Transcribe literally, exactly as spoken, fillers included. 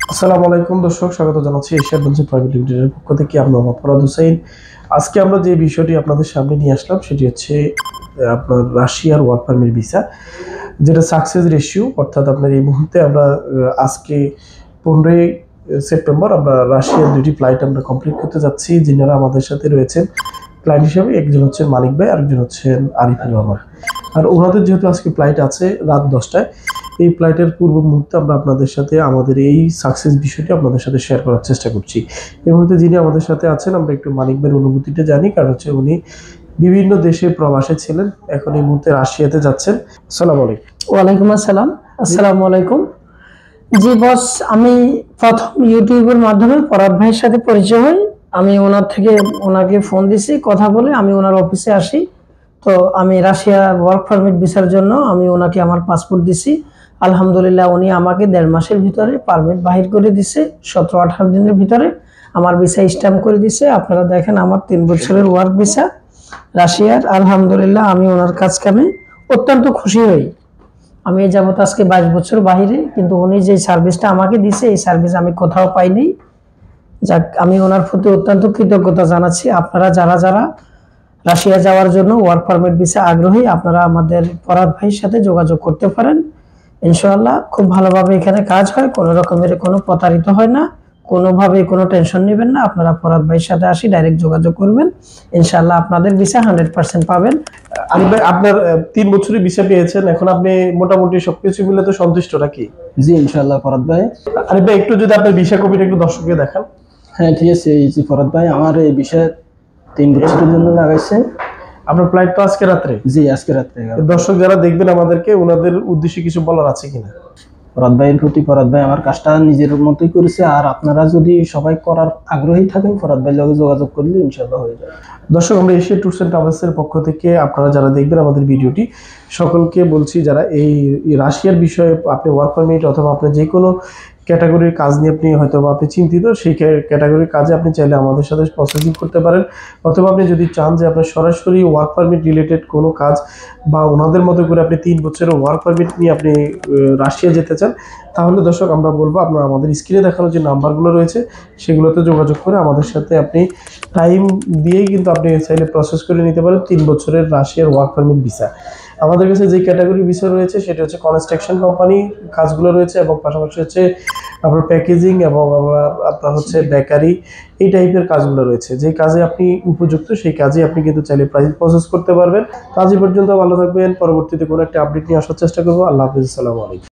আসসালামু আলাইকুম দর্শক, স্বাগত জানাচ্ছি এশিয়া অ্যাডভেঞ্চার প্রাইভেট লিমিটেডের পক্ষ থেকে। আমি মোহাম্মদ ফরাদ হুসাইন। আজকে আমরা যে বিষয়টি আপনাদের সামনে নিয়ে আসলাম সেটি হচ্ছে আপনার রাশিয়ার ওয়ার্ক পারমিট ভিসা, যেটা সাকসেস রেশিও, অর্থাৎ আপনার এই মুহূর্তে আমরা আজকে পনেরোই সেপ্টেম্বর আমরা রাশিয়ার দুটি ফ্লাইট আমরা কমপ্লিট করতে যাচ্ছি। যিনারা আমাদের সাথে রয়েছেন ক্লায়েন্ট হিসাবে, একজন হচ্ছেন মানিক ভাই, আরেকজন হচ্ছেন আরিফুর রহমান। আর ওনাদের যেহেতু আজকে ফ্লাইট আছে রাত দশটায়, এই ফ্লাইটের পূর্ব মুহূর্তে আমরা আপনাদের সাথে আমাদের এই সাকসেস বিষয়টি আপনাদের সাথে শেয়ার করার চেষ্টা করছি। এই মুহূর্তে যিনি আমাদের সাথে আছেন, আমরা একটু মানিক ভাইয়ের অনুভূতিটা জানি, কারণ হচ্ছে উনি বিভিন্ন দেশে প্রবাসে ছিলেন, এখন এই মুহূর্তে রাশিয়াতে যাচ্ছেন। আসসালামু আলাইকুম। ওয়ালাইকুম আসসালাম। আসসালামু আলাইকুম। জি বস, আমি প্রথম ইউটিউবের মাধ্যমে ফরাদ ভাইয়ের সাথে পরিচয় হই। আমি ওনার থেকে ওনাকে ফোন দিছি, কথা বলে আমি ওনার অফিসে আসি। তো আমি রাশিয়া ওয়ার্ক পারমিট ভিসার জন্য আমি ওনাকে আমার পাসপোর্ট দিছি। আলহামদুলিল্লাহ উনি আমাকে দেড় মাসের ভিতরে পারমিট বাহির করে দিছে। সতেরো আঠারো দিনের ভিতরে আমার ভিসা স্ট্যাম্প করে দিছে। আপনারা দেখেন আমার তিন বছরের ওয়ার্ক ভিসা রাশিয়ার। আলহামদুলিল্লাহ আমি ওনার কাজ কামে অত্যন্ত খুশি হই। আমি যাবত আজকে বাইশ বছর বাহিরে, কিন্তু উনি যে সার্ভিসটা আমাকে দিছে এই সার্ভিস আমি কোথাও পাইনি। যাক, আমি ওনার প্রতি অত্যন্ত কৃতজ্ঞতা জানাচ্ছি। আপনারা যারা যারা রাশিয়া যাওয়ার জন্য ওয়ার্ক পারমিট ভিসা আগ্রহী, আপনারা আমাদের ফরাদ ভাইয়ের সাথে যোগাযোগ করতে পারেন। ইনশাআল্লাহ খুব ভালোভাবে এখানে কাজ হয়, কোনো রকমের কোনো প্রতারিত হয় না, কোনোভাবে কোনো টেনশন নেবেন না। আপনারা ফরাদ ভাইয়ের সাথে আসি ডাইরেক্ট যোগাযোগ করবেন, ইনশাআল্লাহ আপনাদের ভিসা হান্ড্রেড পার্সেন্ট পাবেন। আরিফ ভাই, আপনার তিন বছরের ভিসা পেয়েছেন, এখন আপনি মোটামুটি সবকিছু মিলে তো সন্তুষ্ট নাকি? জি ইনশাআল্লাহ ফরাদ ভাই। আরিফ ভাই, একটু যদি আপনার ভিসা কপিটা একটু দর্শককে দেখান। হ্যাঁ ঠিক আছে। এই যে ফরাদ ভাই আমার এই বিষয়ে তিন বছরের জন্য লাগাইছে। আপনার ফ্লাইট তো আজকে রাত্রে? জি আজকে রাত্রে। দর্শক যারা দেখবেন আমাদেরকে, ওনাদের উদ্দেশ্যে কিছু বলার আছে কিনা? ফরাদ ভাইয়ের প্রতি, ফরাদ ভাই আমার কাজটা নিজের মতোই করেছে, আর আপনারা যদি সবাই করার আগ্রহী থাকেন ফরাদ ভাইয়ের লগে যোগাযোগ করলে ইনশাআল্লাহ হয়ে যাবে। দর্শক, আমরা এশিয়া ট্যুরস এন্ড ট্রাভেলসের পক্ষ থেকে আপনারা যারা দেখবেন আমাদের ভিডিওটি, সকলকে বলছি যারা এই রাশিয়ার বিষয়ে আপনি ওয়ার্ক পারমিট অথবা আপনি যে কোনো ক্যাটাগরির কাজ নিয়ে আপনি হয়তো বা আপনি চিন্তিত, সেই ক্যাটাগরির কাজে আপনি চাইলে আমাদের সাথে প্রসেসিং করতে পারেন। অথবা আপনি যদি চান যে আপনার সরাসরি ওয়ার্ক পারমিট রিলেটেড কোনো কাজ বা ওনাদের মতো করে আপনি তিন বছরের ওয়ার্ক পারমিট নিয়ে আপনি রাশিয়া যেতে চান, তাহলে দর্শক আমরা বলবো আপনারা আমাদের স্ক্রিনে দেখানো যে নাম্বারগুলো রয়েছে সেগুলোতে যোগাযোগ করে আমাদের সাথে আপনি টাইম দিয়েই কিন্তু আপনি চাইলে প্রসেস করে নিতে পারেন তিন বছরের রাশিয়ার ওয়ার্ক পারমিট ভিসা। আমাদের কাছে যে ক্যাটাগরি ভিসা রয়েছে সেটা হচ্ছে কনস্ট্রাকশন কোম্পানি কাজগুলো রয়েছে, এবং পাশাপাশি হচ্ছে আপনার প্যাকেজিং এবং আমরা আপনার হচ্ছে বেকারি, এই টাইপের কাজগুলো রয়েছে। যে কাজে আপনি উপযুক্ত সেই কাজে আপনি কিন্তু চাইলে প্রাইস প্রসেস করতে পারবেন। তো আজ পর্যন্ত ভালো থাকবেন, পরবর্তীতে কোনো একটা আপডেট নিয়ে আসার চেষ্টা করবো। আল্লাহ হাফিজ, আসসালামু আলাইকুম।